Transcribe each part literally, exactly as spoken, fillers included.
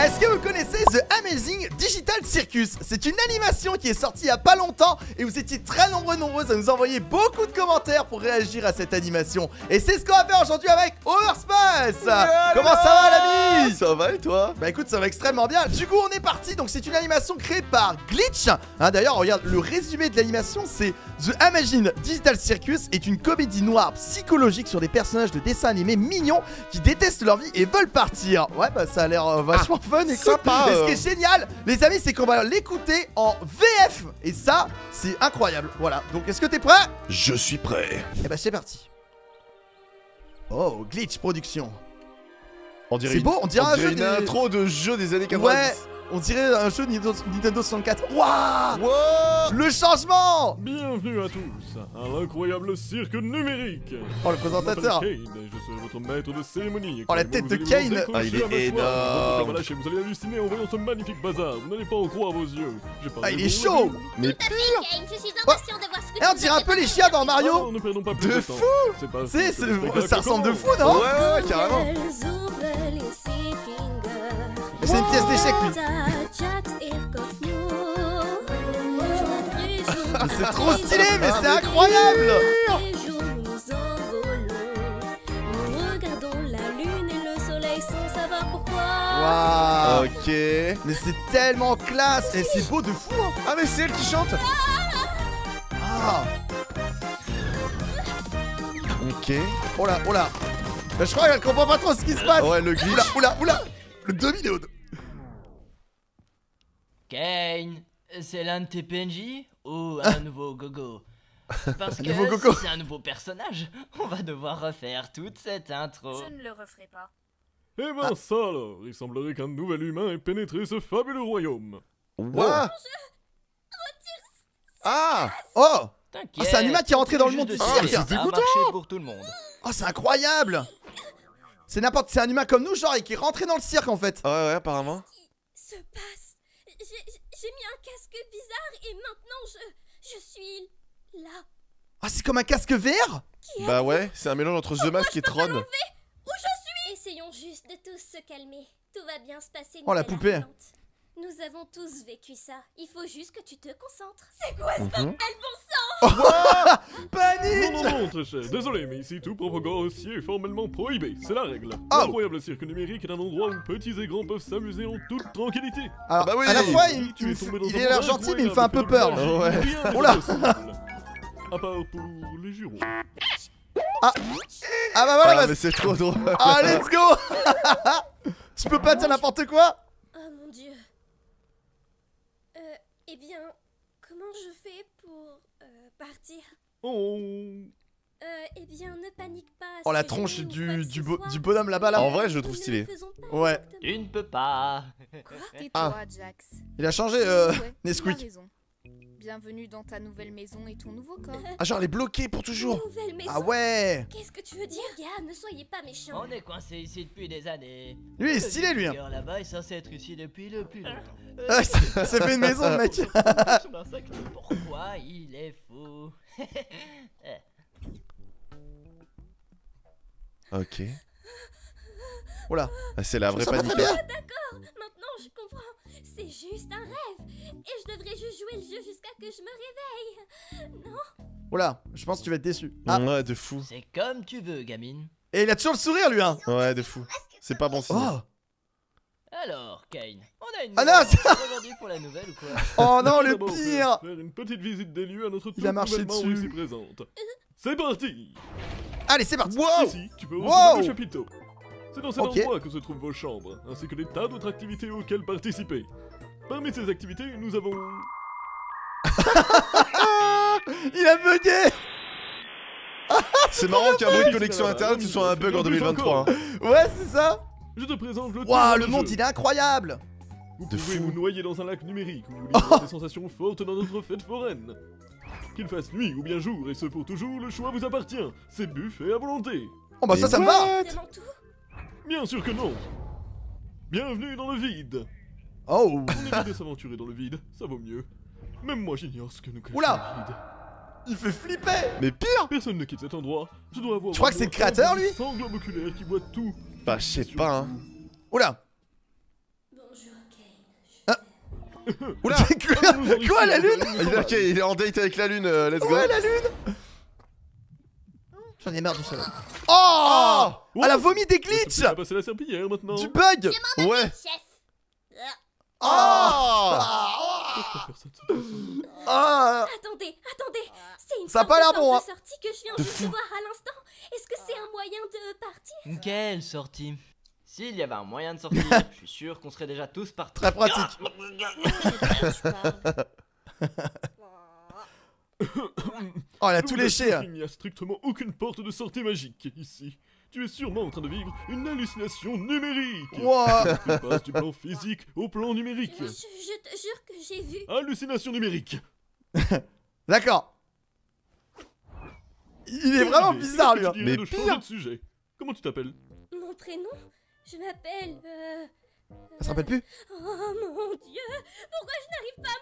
Est-ce que vous connaissez The Amazing Digital Circus? C'est une animation qui est sortie il y a pas longtemps et vous étiez très nombreux nombreuses à nous envoyer beaucoup de commentaires pour réagir à cette animation. Et c'est ce qu'on va faire aujourd'hui avec Overspace. Yeah, Comment ça va l'ami? Ça va et toi? Bah écoute, ça va extrêmement bien. Du coup on est parti. Donc c'est une animation créée par Glitch, hein, d'ailleurs regarde le résumé de l'animation, c'est The Amazing Digital Circus est une comédie noire psychologique sur des personnages de dessins animés mignons qui détestent leur vie et veulent partir. Ouais bah ça a l'air euh, vachement ah, fun. Écoute, sympa, et ce euh... qui est génial les amis, c'est qu'on va l'écouter en V F. Et ça c'est incroyable. Voilà, donc est-ce que t'es prêt? Je suis prêt. Et bah c'est parti. Oh, Glitch Production. On dirait c'est une... beau, on dirait on un dirait jeu une des... intro de jeu des années quatre-vingt-dix. Ouais, on dirait un jeu Nintendo, Nintendo soixante-quatre. Waouh, wow, le changement. Bienvenue à tous à l'incroyable cirque numérique. Oh le présentateur. Je Kane et je serai votre maître de cérémonie. Oh la tête de Kane. Ah, il est énorme. Lâcher, vous allez halluciner en voyant ce magnifique bazar. Vous n'allez pas en croire vos yeux. Ah il est chaud. Mais pire. Je suis impatient de voir ce que tu. Eh on dirait un peu les chiens dans Mario. Oh, ne perdons pas plus de, de fou. C'est pas c'est ça ressemble de fou non? Ouais ouais ouais carrément. Mais c'est une pièce d'échec lui. C'est trop stylé, mais c'est incroyable. Waouh. Ok. Mais c'est tellement classe. Et c'est beau de fou hein. Ah mais c'est elle qui chante. Ah. Ok. Oh là, oh là. Bah, je crois qu'elle comprend pas trop ce qui se passe. Ouais le glitch. Oula, oula, oula. Le demi-léode. Kane, c'est l'un de tes P N J ou un nouveau gogo? Parce que gogo. si c'est un nouveau personnage, on va devoir refaire toute cette intro. Je ne le referai pas. Eh ben ah. ça alors, il semblerait qu'un nouvel humain ait pénétré ce fabuleux royaume. What? Ah. Oh. Ah, c'est un humain qui est rentré dans le monde du cirque. Ça a marché pour tout le monde. Oh c'est incroyable. C'est n'importe, c'est un humain comme nous genre et qui est rentré dans le cirque en fait. Ouais ouais apparemment. Qu'est-ce qui se passe? J'ai mis un casque bizarre et maintenant je, je suis là. Ah c'est comme un casque vert? Bah ouais, c'est un mélange entre The Mask et Tron. Où je suis? Essayons juste de tous se calmer. Tout va bien se passer. Oh la poupée. Arrivante. Nous avons tous vécu ça. Il faut juste que tu te concentres. C'est quoi ce bordel, bon sang? Oh panique. Non, non, non, très cher. Désolé, mais ici, tout propagande aussi est formellement prohibé. C'est la règle. Oh. L'incroyable cirque numérique est un endroit où petits et grands peuvent s'amuser en toute tranquillité. Alors, bah oui, à la fois, il, tu il, es tombé dans il un est l'air monde gentil, mais il me fait un peu incroyable, peur. Ouais. rien n'est Oula. possible. À part pour les jurons. Ah, ah bah voilà. Ah bah, mais c'est trop drôle. Ah let's go. Tu peux pas dire n'importe quoi. Oh mon dieu. Euh, eh bien, comment je fais pour euh, partir? Oh. Euh, eh bien, ne panique pas. Oh la si tronche jamais ou du, quoi que du, ce bo soit. du bonhomme là-bas là. En vrai, je le trouve Nous ne stylé. le faisons pas Ouais. exactement. Tu ne peux pas. Et Ah. toi, Jax? Il a changé euh, Ouais, tu as Nesquik. raison. Bienvenue dans ta nouvelle maison et ton nouveau corps. Ah genre elle est bloquée pour toujours. Nouvelle maison. Ah ouais. Qu'est-ce que tu veux dire, gars? Ne soyez pas méchants. On est coincé ici depuis des années. Lui il est stylé lui hein. Le là-bas est censé être ici depuis le plus longtemps. Ah, ça ça fait une maison le mec. Pourquoi il est fou? Ok. Oula. Ah, c'est la vraie Ça va panique. très bien. D'accord, maintenant je comprends. C'est juste un rêve. Et je devrais juste jouer le jeu jusqu'à que je me réveille. Non? Oula, je pense que tu vas être déçu. Ah. Ouais de fou. C'est comme tu veux, gamine. Et il a toujours le sourire lui hein. Ouais de fou. C'est pas bon signe. Oh. Alors, Kane, on a une Ah non, nouvelle aujourd'hui pour la nouvelle ou quoi? Oh non le D'abord, pire. Faire une petite visite des lieux à notre toute Il a marché nouvelle membre dessus. ici présente. C'est parti. Allez c'est parti. Wow. Ici, tu peux Wow. retrouver le chapiteau. C'est dans cet Ok. endroit que se trouvent vos chambres, ainsi que des tas d'autres activités auxquelles participer. Parmi ces activités, nous avons... Il a bugué. C'est marrant qu'un bruit de connexion internet ce soit un bug en deux mille vingt-trois. hein. Ouais c'est ça. Je te présente le Waouh tour le du monde jeu. il est incroyable. Vous De pouvez fou. vous noyer dans un lac numérique où vous livrez des sensations fortes dans notre fête foraine. Qu'il fasse nuit ou bien jour, et ce pour toujours, le choix vous appartient. C'est buffet à volonté. Oh bah ça ça me va. Vraiment tout? Bien sûr que non. Bienvenue dans le vide. Oh. On évite de s'aventurer dans le vide, ça vaut mieux. Même moi j'ignore ce que nous cache Oula. le vide. Il fait flipper. Mais pire. Personne ne quitte cet endroit. Je dois avoir... Tu crois que c'est le créateur, lui? Sans globe oculaire qui voit tout. Bah je sais pas hein. Oula. Bonjour. Oula. Quoi, la lune? Il est, ok, il est en date avec la lune, euh, let's go. Ouais, la lune. J'en ai marre du soleil. Oh, Oh, elle a vomi des glitches. Tu vas passer la serpillière maintenant. Du bug. Ouais. Chef. Oh. Je peux faire ça de cette façon. Ah. Attendez, attendez. C'est une Ça a sorte pas de l'air porte bon, de hein. sortie que je viens De juste fou. de voir à l'instant. Est-ce que c'est un moyen de partir? Quelle sortie? S'il y avait un moyen de sortir, je suis sûr qu'on serait déjà tous partis. Très pratique. Oh, elle a tout léché. Il n'y a strictement aucune porte de sortie magique ici. Tu es sûrement en train de vivre une hallucination numérique. Wow. Tu passes du plan physique au plan numérique. Je, je te jure que j'ai vu. Hallucination numérique. D'accord. Il est vraiment bizarre, lui. hein. Tu dirais Mais de changer pire. de sujet. Comment tu t'appelles? Mon prénom? Je m'appelle. Euh... Elle se rappelle plus? Oh mon dieu! Pourquoi je n'arrive pas à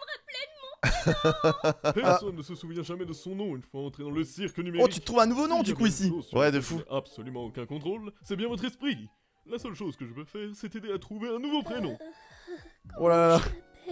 me rappeler de mon. Personne ne se souvient jamais de son nom une fois entré dans le cirque numérique. Oh, tu te trouves un nouveau nom, S'il y du a coup, bien ici. une chose sur Ouais, de laquelle fou. je n'ai absolument aucun contrôle, c'est bien votre esprit. La seule chose que je peux faire, c'est t'aider à trouver un nouveau prénom. Oh là là.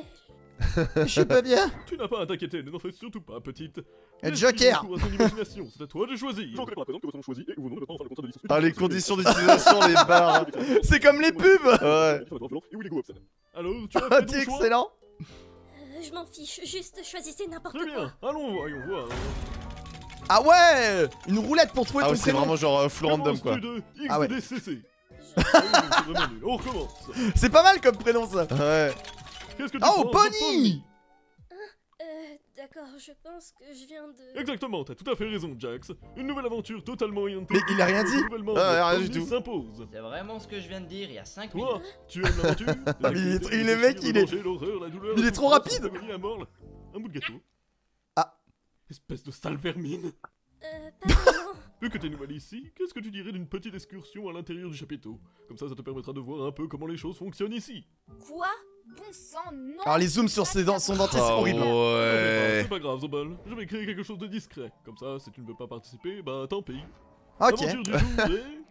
Je suis pas bien. Tu n'as pas à t'inquiéter, ne t'en fais surtout pas, petite. Et Laisse Joker. libre cours à ton imagination, c'est à toi de choisir. Je reconnais par exemple que votre nom choisi et ou votre nom devra enfin le contrat de licence. Ah, les conditions d'utilisation, les barres. C'est comme les pubs. Ouais. Et où les goûts obscènes. Alors, tu as Ah, fait ton t'es choix? excellent. Euh, je m'en fiche, juste choisissez n'importe Très quoi. bien, allons, voyons voir. Ah ouais. Une roulette pour trouver Ah ton ouais, c'est prénom. vraiment genre euh, full random quoi. de Ah ouais. X D C C. Ah oui, c'est vraiment nul. On recommence. C'est pas mal comme prénom, ça. Ouais. Qu'est-ce que tu Oh, penses de Bonnie. Euh, d'accord, je pense que je viens de. Exactement, t'as tout à fait raison, Jax. Une nouvelle aventure totalement orientée. Mais il a rien dit. Nouvellement, Ah, le rien du premier tout. s'impose. C'est vraiment ce que je viens de dire il y a cinq Toi, minutes. tu aimes l'aventure Ah, mais il est- il est mec, il est- il est trop rapide. La mort, un bout de gâteau. Ah. Espèce de sale vermine. Euh, pas vraiment. Vu que t'es nouvelle ici, qu'est-ce que tu dirais d'une petite excursion à l'intérieur du chapiteau? Comme ça, ça te permettra de voir un peu comment les choses fonctionnent ici. Quoi? Bon sang, non! Alors, les zooms sur ses dents, son dentier, c'est Oh, horrible. ouais. C'est pas grave, Zobal. Je vais créer quelque chose de discret. Comme ça, si tu ne veux pas participer, bah tant pis. Ok. L'aventure du jour est...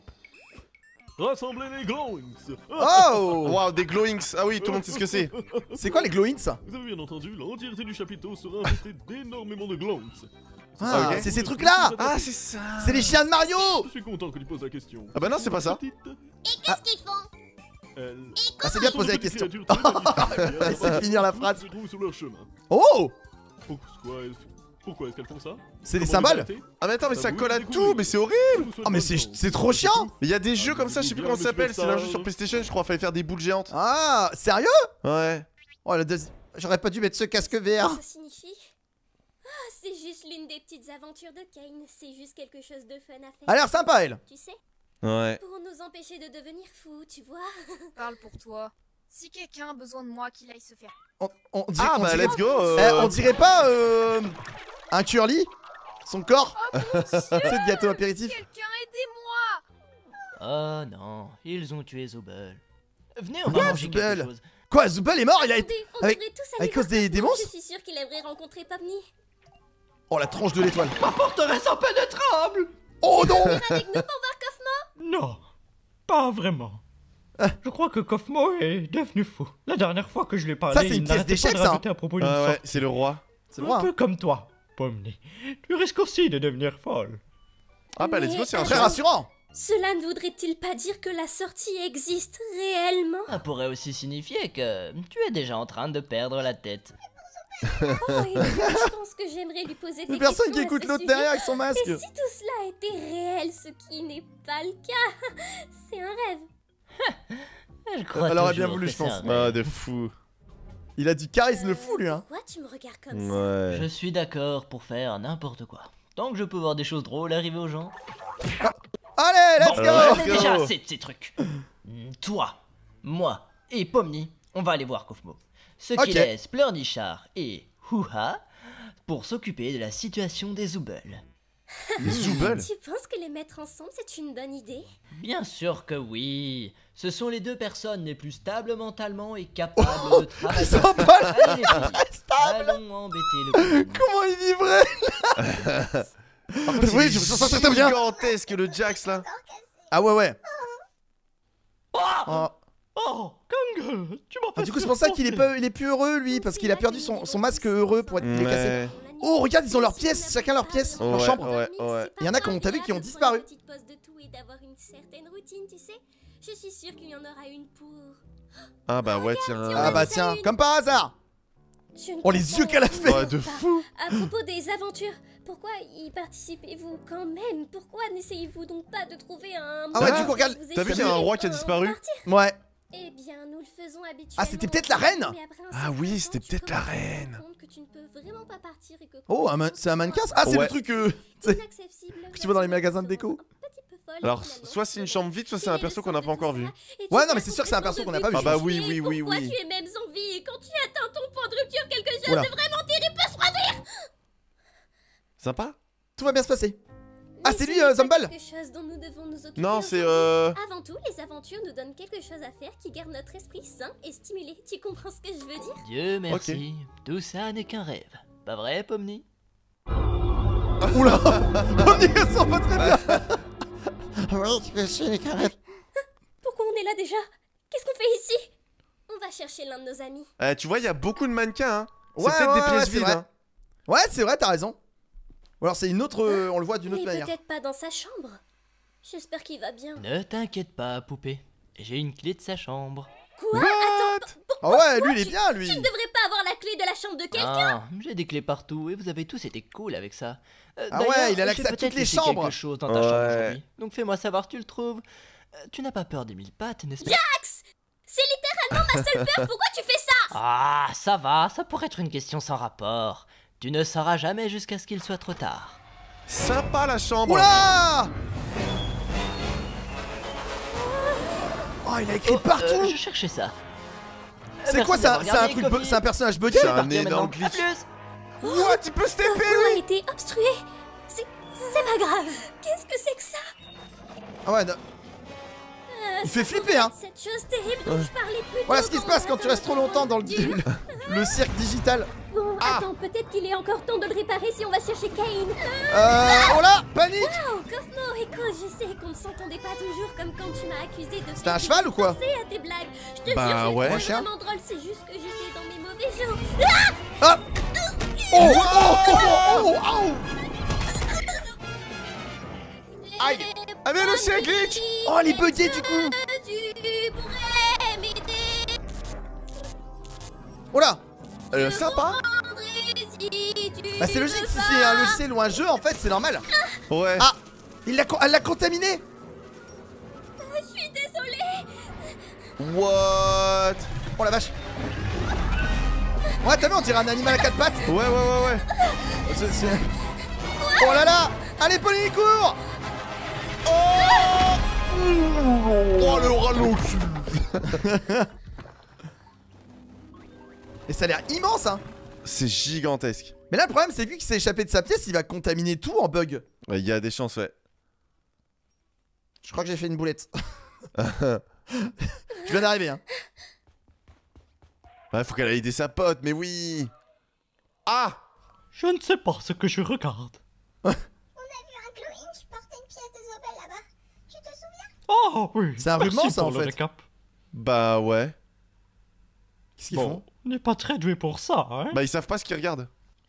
Rassembler les glowings. Oh. Waouh, des glowings. Ah oui, tout le monde sait ce que c'est. C'est quoi les glowings, ça? Vous avez bien entendu, l'entièreté du chapiteau sera infectée d'énormément de glowings. Ah, ok. c'est ces trucs-là. Ah, c'est ça. C'est les chiens de Mario. Je suis content que tu poses la question. Ah bah non, c'est pas ça. Petite, Qu'est-ce qu'ils font? elles... Ah, c'est bien de sont poser la de petites question. créatures très magnifiques, Essaie de finir la phrase. se trouvent sur leur chemin. Oh. Pourquoi elles... Pourquoi est-ce qu'elles font ça? C'est des Comment les symboles. arrêter? Ah mais attends, mais ça vous, colle à découvrez. tout, mais c'est horrible. Je vous souhaite Oh, mais bonne c'est chance. c'est trop chiant. Mais il y a des jeux comme ça, je sais plus comment ça s'appelle, c'est un jeu sur PlayStation, je crois, fallait faire des boules géantes. Ah, sérieux? Ouais. Oh, le deuxi- j'aurais pas dû mettre ce casque V R. Ça signifie? Ah, c'est juste l'une des petites aventures de Kane. C'est juste quelque chose de fun à faire. Elle a l'air sympa, elle. Tu sais, Ouais. pour nous empêcher de devenir fous, tu vois. Parle pour toi. Si quelqu'un a besoin de moi, qu'il aille se faire. On, on dirait, Ah on bah dirait- let's go. euh, Eh, on dirait pas euh, un curly? Son corps? C'est le gâteau apéritif. Quelqu'un, aidez-moi! Oh non, ils ont tué Zobel. Venez, on va Quoi, manger quelque Zobel? chose. Quoi, Zubel est mort? Il a été. Attendez, on avec- devrait tous avec aller cause voir des- des Cosmo. monstres? Je suis sûre qu'il aimerait rencontrer Pomni. Oh, la tranche de l'étoile. Forteresse impénétrable. Oh non. Avec nous pour voir Kaufman. Non, pas vraiment. Ah. Je crois que Kaufmo est devenu fou. La dernière fois que je lui ai parlé, Ça, c'est il une pièce n'arrêtait d'échecs, pas de ça. raconter à propos d'une Ah ouais, sorte. c'est le roi. C'est le Un roi. peu hein. comme toi, Pomni. Tu risques aussi de devenir folle. Ah bah let's go, c'est un Très jeu. rassurant. Cela ne voudrait-il pas dire que la sortie existe réellement? Ça pourrait aussi signifier que tu es déjà en train de perdre la tête. Oh, et je pense que j'aimerais lui poser des Une personne questions qui à écoute ce l'autre sujet. derrière avec son masque. Et si tout cela était réel, ce qui n'est pas le cas? C'est un rêve. Je crois Elle aurait toujours bien voulu, que je c'est pense. un Ah rêve. de fou. Il a du charisme le fou, lui, hein. Pourquoi tu me regardes comme ça? Ouais. Je suis d'accord pour faire n'importe quoi. Tant que je peux voir des choses drôles arriver aux gens. Allez, let's Bon, go. let's j'en ai go. déjà assez de ces trucs. Hmm, Toi, moi et Pomni, on va aller voir Kaufmo. Ce qui Ok. laisse Pleurnichard et Houha pour s'occuper de la situation des Zoubels. Les Zoubels. Tu penses que les mettre ensemble, c'est une bonne idée? Bien sûr que oui. Ce sont les deux personnes les plus stables mentalement et capables de travailler. Ils sont pas là. Allez les petits, allons embêter le gouvernement. Comment il vivrait? Par contre, Oui, il je est me sens très, très bien. gigantesque le Jax là. Ah ouais, ouais. Oh. Oh, Kang, tu m'as fait Ah, du coup, c'est pour ça qu'il est, surprendre. pas, il est plus heureux, lui, parce qu'il a perdu son, son masque heureux pour être il est cassé. Ouais. Oh, regarde, ils ont leurs pièces, chacun leurs pièces, leur Ouais, chambre. ouais, ouais. Il y en a qui ont, t'as vu, qui ont disparu. Une petite pause de tout et d'avoir une certaine routine, tu sais. Je suis sûre qu'il y en aura une pour. Ah bah ouais, tiens. Ah bah tiens, comme par hasard. Je ne Oh, les comprends yeux qu'elle a fait. Ouais, de pas. fou. À propos des aventures, pourquoi y participez-vous quand même? Pourquoi n'essayez-vous donc pas de trouver un... Ah ouais, Ah, du coup, regarde, Vous t'as vu êtes qu'il y a un roi qui a pour disparu? partir. Ouais. Eh bien, nous le faisons habituellement. Ah, c'était peut-être la reine. Mais après un Ah certain oui, temps, c'était tu peut-être la commences à te rendre reine. compte que tu ne peux vraiment pas partir et que Oh, un man- c'est un mannequin ça? Ah, c'est Ouais. le truc euh, c'est que inaccessible. tu vois dans les magasins de déco. Alors, soit c'est une chambre vide, soit c'est un perso qu'on n'a pas encore vu. Ouais, non, mais c'est sûr que c'est un perso qu'on n'a pas vu, Ah je bah pense. oui, oui, oui, Pourquoi oui. tu es même en vie et quand tu atteins ton point de rupture, quelque chose Oula. de vraiment terrible peut se produire. Sympa? Tout va bien se passer. Ah, Mais c'est ce lui, n'est euh, pas Zambal. quelque chose dont nous devons nous occuper Non, c'est aujourd'hui. euh... Avant tout, les aventures nous donnent quelque chose à faire qui garde notre esprit sain et stimulé. Tu comprends ce que je veux dire? Dieu merci, tout ça n'est qu'un rêve. Pas vrai, Pomni? Oula. On y sent pas très bien. Oui, je suis carré. Pourquoi on est là déjà? Qu'est-ce qu'on fait ici? On va chercher l'un de nos amis. eh, tu vois, il y a beaucoup de mannequins, hein. C'est Ouais, peut-être ouais, des ouais, pièces c'est vides, vrai. hein. Ouais, c'est vrai, t'as raison. Ou alors c'est une autre, euh, on le voit d'une autre Mais manière. peut-être pas dans sa chambre. J'espère qu'il va bien. Ne t'inquiète pas, poupée. J'ai une clé de sa chambre. Quoi? Attends, Ah ouais, lui il est tu- bien, lui. tu ne devrais pas avoir la clé de la chambre de quelqu'un. Ah, j'ai des clés partout et vous avez tous été cool avec ça. Euh, Ah ouais, d'ailleurs, il a j'ai l'accès à peut-être toutes les laissé chambres. quelque chose dans ta chambre Ouais. aujourd'hui. Donc fais-moi savoir si tu le trouves. Euh, tu n'as pas peur des mille pattes, n'est-ce pas? C'est littéralement ma seule peur. Pourquoi tu fais ça? Ah, ça va, ça pourrait être une question sans rapport. Tu ne sauras jamais jusqu'à ce qu'il soit trop tard. Sympa la chambre. Oula. Oh, il a écrit Oh, partout. euh, je cherchais ça. C'est Merci quoi ça? d'avoir C'est un regardé, truc, bu- Coffee. c'est un personnage buggy? C'est Je vais un partir énorme maintenant. À glitch. plus. What, il peut se La taper, voie a lui. été obstruée. C'est c'est pas grave. Qu'est-ce que c'est que ça? Ah ouais, non. Euh, Il fait ça flipper, pourrait hein. être Cette chose terrible dont je parlais plus tôt. Voilà ce qui se passe quand tu restes trop longtemps dans le, le, le cirque digital. Bon, Ah. attends, peut-être qu'il est encore temps de le réparer si on va chercher Kane. Euh, oh là, panique. Oh, Cosmo, écoute, je sais qu'on ne s'entendait pas toujours comme quand tu m'as accusé de... C'était un cheval ou quoi? penser à tes blagues. Je te Bah jure, ouais. c'est Un chien. vraiment drôle, c'est juste que j'étais dans mes mauvais jours. Ah. Oh, oh, oh, oh, oh. Aïe. Ah mais le chien glitch. Oh, les buggés du coup. Tu pourrais m'aider. Oh là. Euh, sympa. Bah c'est logique, si c'est un logiciel ou un jeu, en fait, c'est normal. Ouais. Ah, il l'a, co- elle l'a contaminé. Je suis désolée. What? Oh la vache. Ouais, t'as vu, on dirait un animal à quatre pattes. Ouais, ouais, ouais, ouais. C'est- c'est- Oh là là. Allez, Pauline, cours. Oh, oh le ralenti. Et ça a l'air immense, hein. C'est gigantesque. Mais là, le problème, c'est que vu qu'il s'est échappé de sa pièce, il va contaminer tout en bug. Ouais, il y a des chances, ouais. Je crois que j'ai fait une boulette. Je viens d'arriver, hein. Ouais, faut qu'elle aille aider sa pote, mais oui. Ah. Je ne sais pas ce que je regarde. On a vu un Glowing qui portait une pièce de Zobel là-bas. Tu te souviens? Oh oui. C'est un merci ruban, ça, pour en le fait. récap. Bah ouais. Qu'est-ce qu'ils Bon. font? On n'est pas très doué pour ça, hein. Bah ils savent pas ce qu'ils regardent.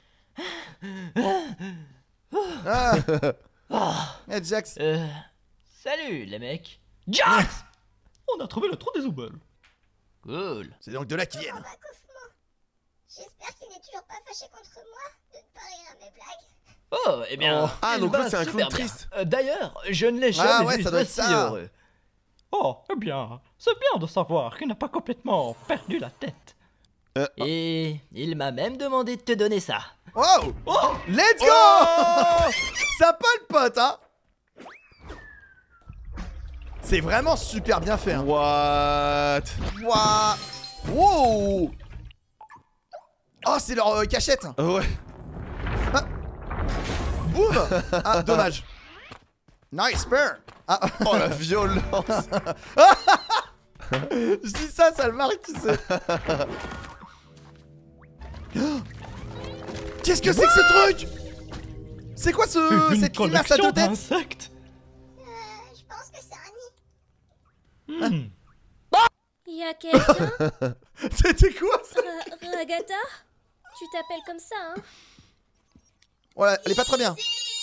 Ah. Ah, Eh, Jax. euh, salut les mecs. Jax. On a trouvé le trou des Zobel. Cool. C'est donc de là qu'ils Comment viennent. va Kaufman? J'espère qu'il n'est toujours pas fâché contre moi de ne pas rire à mes blagues. Oh, eh bien. Oh. Ah, il donc va l'autre, c'est un super clown bien. triste. Euh, D'ailleurs, je ne l'ai jamais Ah ouais, vu ça doit être aussi ça. heureux. Oh, eh bien, c'est bien de savoir qu'il n'a pas complètement perdu la tête. Et il m'a même demandé de te donner ça. Wow. Oh, Let's go. Oh. Sympa le pote, hein. C'est vraiment super bien fait, hein. What? Ouah. Wow. Oh, c'est leur euh, cachette. Ouais. Boum. Ah, dommage. Nice bear. Ah. Oh la violence. Je dis ça, ça le marque, tu sais. Qu'est-ce que c'est que ce truc? C'est quoi ce Une cette limace à collection deux têtes? d'insectes. Euh, je pense que c'est un nid. Hmm. Y y a quelqu'un? C'était quoi ça? Ra- Ragata? Tu t'appelles comme ça, hein? Ouais, elle est pas très bien.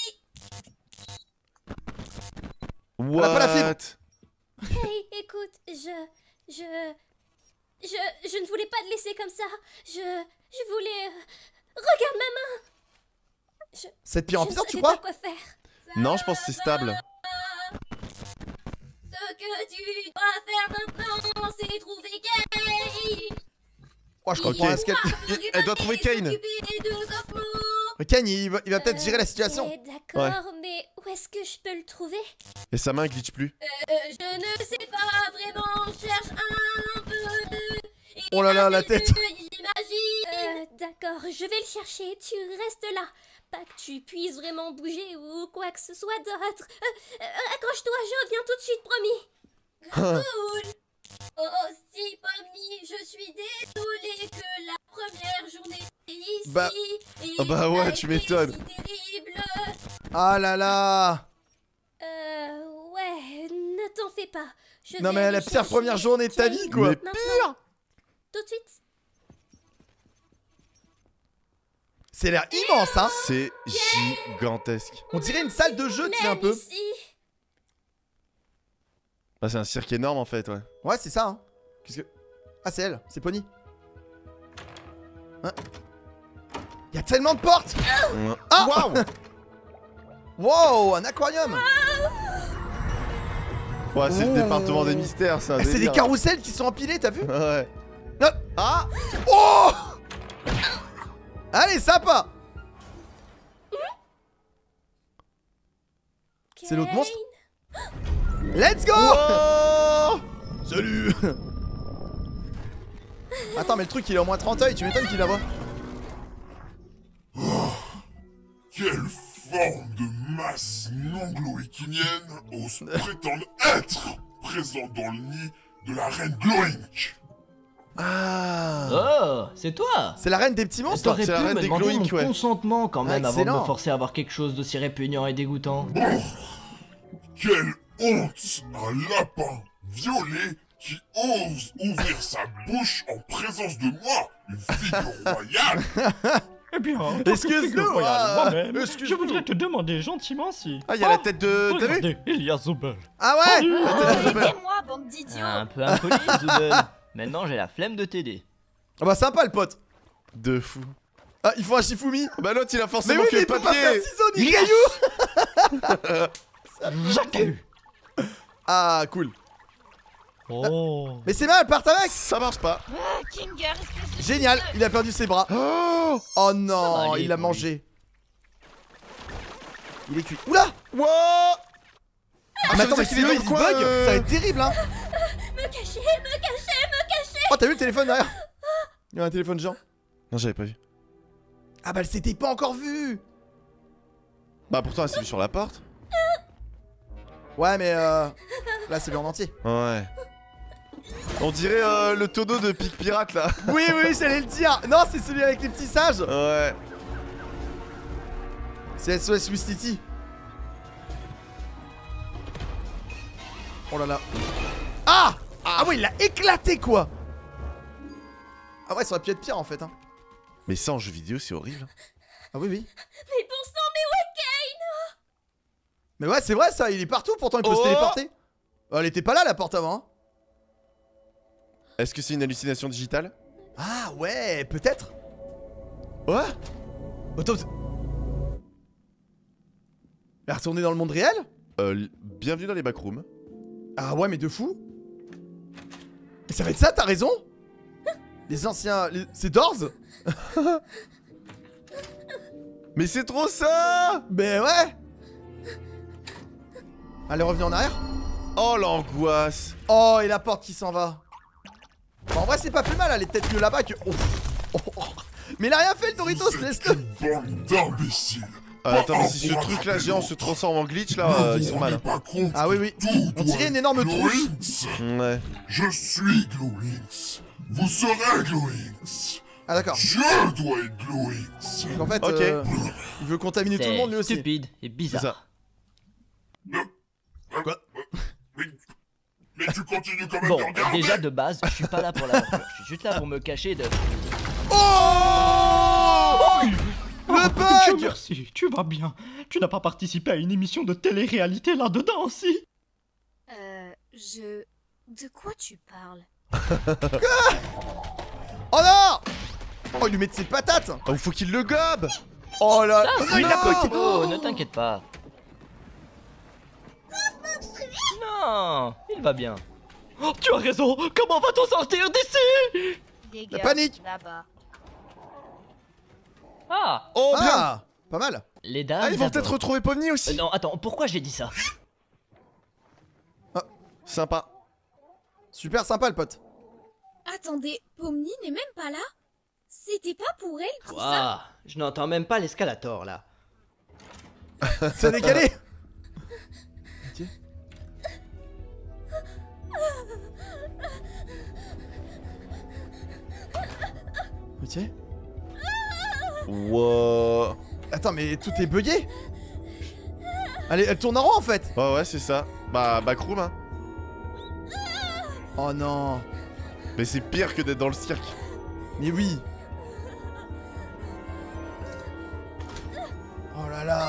What? a pas la fibre. Hey, écoute, je... Je... Je... Je ne voulais pas te laisser comme ça. Je... Je voulais... euh, Regarde ma main! Je... C'est de pire en je pire, tu savais crois? pas quoi faire. Non, je pense que c'est stable. Ce que tu dois faire maintenant, c'est trouver Kane. Oh, je Ok. comprends ce qu'elle... Elle doit trouver Kane. Mais Kane, il va, il va peut-être gérer la situation. Ok, d'accord, mais où est-ce que je peux le trouver? Et sa main glitch plus. Euh, je ne sais pas vraiment, cherche un peu. Oh là là, la tête. Euh, d'accord, je vais le chercher, tu restes là. Pas que tu puisses vraiment bouger ou quoi que ce soit d'autre. Euh, euh, accroche-toi, je reviens tout de suite, promis. Cool. Oh, si, Pomni, je suis désolée que la première journée ici. Bah- ait Ah bah ouais, pas tu été m'étonnes. si terrible. Ah là là. Euh, ouais, ne t'en fais pas. Je Non vais mais aller la pire chercher première journée de ta Kane vie, quoi. Mais maintenant. Tout de suite. C'est l'air immense, hein. C'est gigantesque. On dirait une salle de jeu, tu sais, un Même peu. ici. Ah, c'est un cirque énorme en fait, ouais. Ouais, c'est ça, hein. Qu'est-ce que... Ah, c'est elle, c'est Pony. Hein? Il y a tellement de portes. Ouais. Ah. Waouh. Wow, un aquarium. Ouais, c'est le Oh. département des mystères, ça. Eh, c'est des carousels qui sont empilés, t'as vu? Ouais. Ah. Ah. Oh. Allez, sympa. C'est l'autre monstre. Let's go. Oh. Salut. Attends, mais le truc il est au moins trente œils, tu m'étonnes qu'il la voit. Quelle forme de masse non gloïkinienne ose prétendre être présente dans le nid de la reine Gloink? Ah. Oh, c'est toi. C'est la reine des petits monstres. T'aurais c'est pu la reine me des demander Gloink, mon ouais. consentement quand même Ah, avant de excellent. me forcer à avoir quelque chose d'aussi répugnant et dégoûtant. Quelle honte! Un lapin violet qui ose ouvrir sa bouche en présence de moi, une figure royale! Eh bien, en tant que Excuse-nous, figure royale ah, moi-même, je excuse-nous. voudrais te demander gentiment si... Ah, il y a la tête de. T'as vu? Regardez, il y a Zobel. Ah ouais. Salut. Aidez-moi, bande d'idiots. Un peu impoli, Zoubel. Maintenant, j'ai la flemme de t'aider. Ah bah sympa le pote. De fou. Ah, il faut un Shifumi. Bah l'autre il a Mais forcément oui, que mais le il peut pas faire papier. ciseaux ni Yes. cailloux. Jacques. Ah cool. Oh. Mais c'est mal, part avec. Ça marche pas. Ah, Kinger, espèce de... Génial, il a perdu ses bras. Oh. Oh non, Ça va aller il l'a pour lui. mangé. Il est cuit. Oula. Wow. Ah, mais attends, mais qu'il si est eux, dans ils le coin, bug, euh. ça va être terrible hein. Me cacher, me cacher, me cacher. Oh, t'as vu le téléphone derrière? Il y a un téléphone géant. Non, j'avais pas vu. Ah bah elle s'était pas encore vue. Bah pourtant elle s'est vue sur la porte. Ouais mais euh... là c'est vu en entier. Ouais. On dirait euh, le tonneau de Pic Pirate là. Oui oui j'allais le dire. Non c'est celui avec les petits sages. Ouais. C'est S O S Wistiti. Oh là là. Ah. Ah ouais il l'a éclaté quoi. Ah ouais ça aurait pu être pire en fait hein. Mais ça en jeu vidéo c'est horrible. Ah oui oui. Mais bon sang, mais où est Kane? Mais ouais c'est vrai ça, il est partout pourtant il peut Oh. se téléporter. Oh, elle était pas là la porte avant hein. Est-ce que c'est une hallucination digitale? Ah ouais peut-être. Ouais. Attends. Elle est retournée dans le monde réel? Euh, l- bienvenue dans les backrooms. Ah ouais mais de fou. Et ça va être ça t'as raison. Les anciens... les- C'est Doors. Mais c'est trop ça. Mais ouais. Elle est revenue en arrière. Oh l'angoisse. Oh et la porte qui s'en va. Bon, en vrai c'est pas plus mal, elle est peut-être mieux là-bas que... Oh. Oh, oh. Mais il a rien fait le Doritos, Vous êtes laisse-le. une bande d'imbéciles! Ah, attends mais si ce truc là géant se transforme en glitch là, euh, ils sont mal. hein. Pas compte Ah oui oui. tout On doit dirait une énorme être trousse. Gloinks. Ouais. Je suis Gloinks. Vous serez Gloinks. Ah d'accord. Je dois être Gloinks. Donc en fait, Ok. euh, il veut contaminer tout le monde lui C'est aussi. stupide et C'est bizarre. ça. Quoi? Mais, Mais tu continues quand même Bon, de regarder. déjà de base, je suis pas là pour l'aventure. Je suis juste là pour me cacher de. Oh Le Dieu bug. merci, tu vas bien. Tu n'as pas participé à une émission de télé-réalité là-dedans, si? Euh, je... De quoi tu parles? Oh non. Oh, il lui met de ses patates. Oh, faut qu'il le gobe. Oh là. Ah, Oh non, il l'a bloqué. Oh, ne t'inquiète pas. Non, il va bien. Oh, tu as raison. Comment va-t-on sortir d'ici? Les La gars, panique. là-bas. Ah, Oh, bien. Ah, pas mal. les dames. Ah, ils vont d'abord. peut-être retrouver Pomni Euh, aussi. non, attends, pourquoi j'ai dit ça? Sympa. Super sympa le pote. Attendez, Pomni n'est même pas là? C'était pas pour elle tout ça? Waouh, je n'entends même pas l'escalator là. C'est décalé. Ok. Ok. Wow. Attends, mais tout est bugué. Allez, elle tourne en rond en fait. Ouais, ouais, c'est ça. Bah, backroom, hein. Oh non. Mais c'est pire que d'être dans le cirque. Mais oui. Oh là là.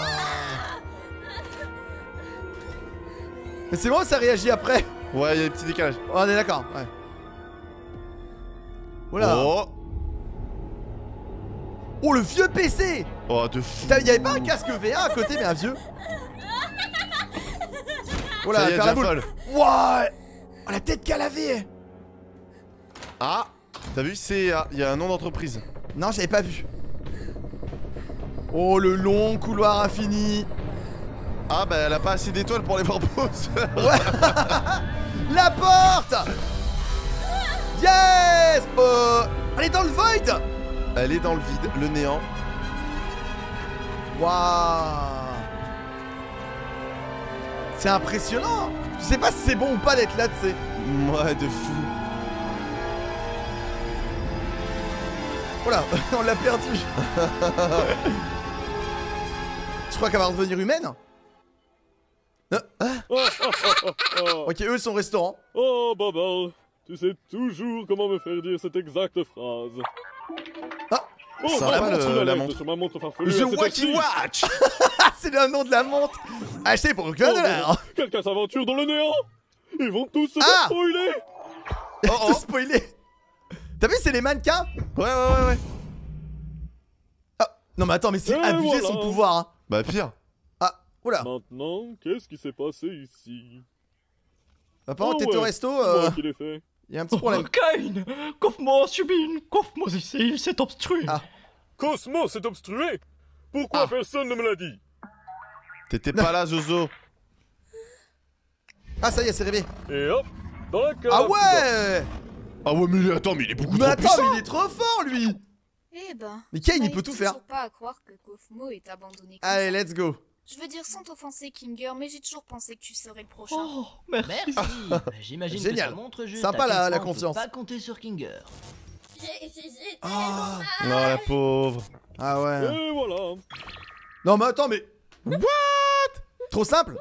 Mais c'est bon, ça réagit après. Ouais, il y a des petits décalages. Oh, on est d'accord, ouais. Voilà. Oh. Oh, le vieux P C. Oh, de fou. Putain, y'avait pas un casque V un à côté, mais un vieux. Oh Ça là, y est, faire la déjà boule. folle. Ouais. Oh, la tête qu'elle avait. Ah, t'as vu, c'est. ah, il y a un nom d'entreprise. Non, j'avais pas vu. Oh, le long couloir infini. Ah, bah, elle a pas assez d'étoiles pour les proposes. Ouais. La porte. Yes. Euh, elle est dans le void. Elle est dans le vide, le néant. Waouh. C'est impressionnant. Je sais pas si c'est bon ou pas d'être là, tu sais. Ouais, de fou. Voilà, on l'a perdu. Je crois qu'elle va redevenir humaine. Ah. Oh, oh, oh, oh, oh. Ok, eux sont au restaurant. Oh, Baba, tu sais toujours comment me faire dire cette exacte phrase. Ah. Oh, Sympa, ma le- montre, la l'alerte montre. sur ma montre farfelue The à cette Wacky heure-ci. Watch. Ah, c'est le nom de la montre. Acheté pour aucun Oh, dollar. non. Quelqu'un s'aventure dans le néant. Ils vont tous se Ah. faire spoiler. Oh, Tout oh. spoilé. T'as vu, c'est les mannequins. Ouais, ouais, ouais, ouais. Ah, non mais attends, mais c'est Et abusé voilà. son pouvoir. Hein. Bah, pire. Ah, oula. Maintenant, qu'est-ce qui s'est passé ici? Apparemment, Oh, t'étais au ouais. resto. C'est Euh, moi qui l'ai fait. y a un petit problème. Kain, Cosmo a subi une cosmose ici, il s'est obstrué. Ah. Cosmo s'est obstrué. Pourquoi Ah. personne ne me l'a dit? T'étais pas là, Zozo. Ah, ça y est, c'est réveillé. Et hop, dans la cave. Ah ouais. Ah, ouais, mais attends, mais il est beaucoup Mais trop attends, puissant. mais il est trop fort, lui. Eh ben... Mais Kane, il j'arrive peut tout faire. toujours pas à croire que Cosmo est abandonné comme Allez, ça. let's go. Je veux dire sans t'offenser, Kinger, mais j'ai toujours pensé que tu serais le prochain. Oh, merci. Merci. Bah, j'imagine que Génial. ça montre juste Sympa, à quel la- la point on peut confiance. pas compter sur Kinger. J'ai j'ai- j'ai Ah. tellement Non, mal. la pauvre. Ah ouais. Et voilà. Non mais attends, mais... What? Trop simple.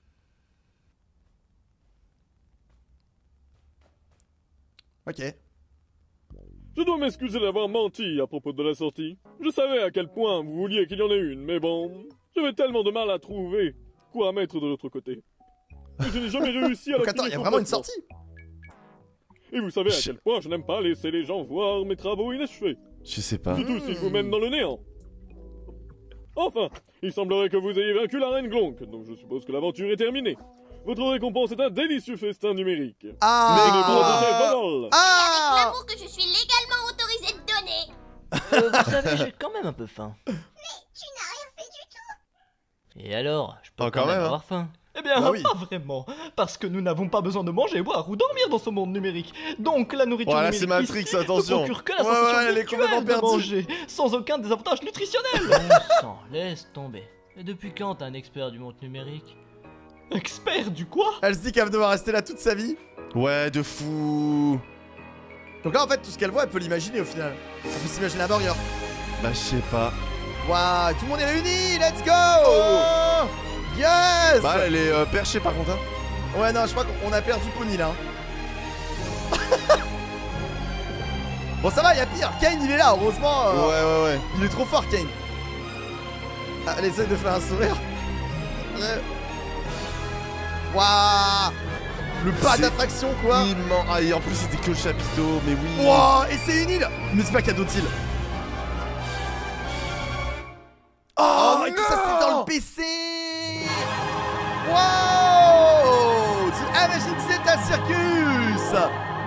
Ok. Je dois m'excuser d'avoir menti à propos de la sortie. Je savais à quel point vous vouliez qu'il y en ait une, mais bon, j'avais tellement de mal à trouver quoi mettre de l'autre côté. Et je n'ai jamais réussi à la Donc attends, il y a finir vraiment une complètement. sortie. Et vous savez à quel point je n'aime pas laisser les gens voir mes travaux inachevés. Je sais pas. Surtout s'ils vous mènent dans le néant. Enfin, il semblerait que vous ayez vaincu la reine Glonk, donc je suppose que l'aventure est terminée. Votre récompense est un délicieux festin numérique. Venez pour Ah. adopter Bubble. Ah. L'amour que je suis légalement autorisée de donner. Euh, vous savez, j'ai quand même un peu faim. Tu n'as rien fait du tout. Et alors, je peux Oh, quand, quand même, même, hein. avoir faim. Eh bien, Bah oui. pas vraiment, parce que nous n'avons pas besoin de manger, boire ou dormir dans ce monde numérique. Donc la nourriture Voilà, c'est numérique Matrix, ici attention. ne procure que la Ouais, sensation ouais, elle est virtuelle complètement de perdue. manger, sans aucun désavantage nutritionnel. Bon sang, laisse tomber. Et depuis quand t'es un expert du monde numérique? Expert du quoi? Elle se dit qu'elle va devoir rester là toute sa vie. Ouais, de fou. Donc là, en fait, tout ce qu'elle voit, elle peut l'imaginer au final. Elle peut s'imaginer un burger. Bah, je sais pas. Waouh, tout le monde est réuni, let's go. Yes. Bah, elle est euh, perchée par contre. Hein. Ouais, non, je crois qu'on a perdu Pony là. Bon, ça va, il y a pire. Kane, il est là, heureusement. Euh, ouais, ouais, ouais. Il est trop fort, Kane. Ah, elle essaie de faire un sourire. Ouais. Waouh. Le pas d'attraction, quoi. Immense. Ah, et en plus, c'était que le chapiteau, mais oui. Waouh. Et c'est une île. Mais c'est pas qu'à d'autres îles. Oh, Oh et tout non. ça, c'est dans le P C. Wow. The Amazing Digital Circus.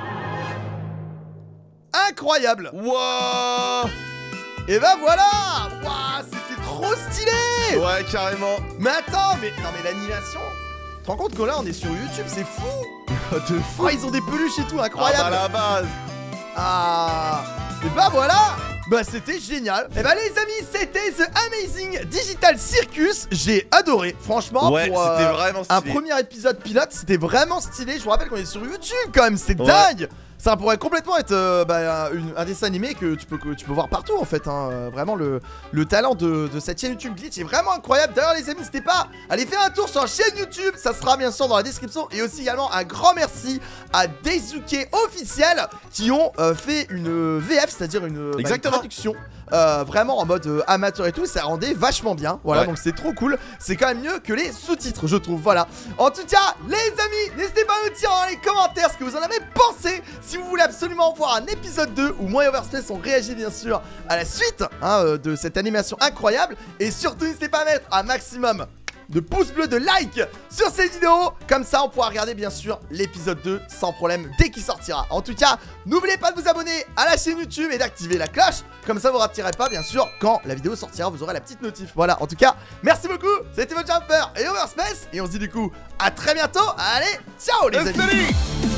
Incroyable. Wow. Et bah voilà. Waouh, c'était trop stylé. Ouais, carrément. Mais attends, mais non mais l'animation. Tu te rends compte que là on est sur YouTube, c'est fou. De fou. Oh, ils ont des peluches et tout, Ah, incroyable. bah, la base. Ah. Et bah voilà. Bah c'était génial. Et bah les amis, c'était The Amazing Digital Circus. J'ai adoré, franchement. Ouais, pour, c'était euh, vraiment un stylé. premier épisode pilote, c'était vraiment stylé. Je vous rappelle qu'on est sur YouTube quand même, c'est Ouais. dingue. Ça pourrait complètement être euh, bah, une- un dessin animé que tu peux, que tu peux voir partout en fait, hein. Euh, Vraiment le, le talent de, de cette chaîne YouTube Glitch est vraiment incroyable. D'ailleurs les amis, n'hésitez pas à aller faire un tour sur la chaîne YouTube. Ça sera bien sûr dans la description. Et aussi également un grand merci à Daisuke Officiel qui ont euh, fait une V F, c'est-à-dire une, bah, une Exactement. traduction euh, vraiment en mode euh, amateur et tout. Ça rendait vachement bien. Voilà, Ouais. donc c'est trop cool. C'est quand même mieux que les sous-titres, je trouve. Voilà. En tout cas, les amis, n'hésitez pas à nous dire dans les commentaires ce que vous en avez pensé. Si vous voulez absolument voir un épisode deux où moi et Overspace on réagit bien sûr à la suite hein, euh, de cette animation incroyable. Et surtout, n'hésitez pas à mettre un maximum de pouces bleus, de likes sur cette vidéo. Comme ça, on pourra regarder bien sûr l'épisode deux sans problème dès qu'il sortira. En tout cas, n'oubliez pas de vous abonner à la chaîne YouTube et d'activer la cloche. Comme ça, vous ne raterez pas bien sûr quand la vidéo sortira. Vous aurez la petite notif. Voilà, en tout cas, merci beaucoup. C'était votre Jumper et Overspace. Et on se dit du coup à très bientôt. Allez, ciao les amis. Salut.